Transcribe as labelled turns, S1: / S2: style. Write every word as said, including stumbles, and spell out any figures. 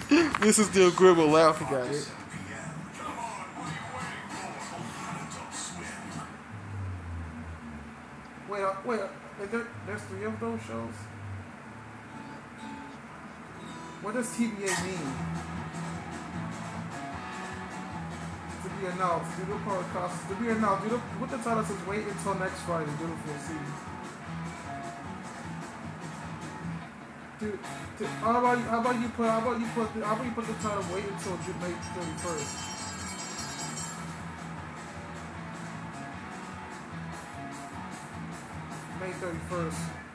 S1: This is still good, but laughing at it. Wait, uh, wait, uh, there, there's three of those shows? What does T B A mean? To be announced, due to podcast, to be announced, due to, what the title says, wait until next Friday, beautiful season. Dude, dude, how about you, how about you put, how about you put, the, how about you put the title, wait until May thirty-first? May thirty-first.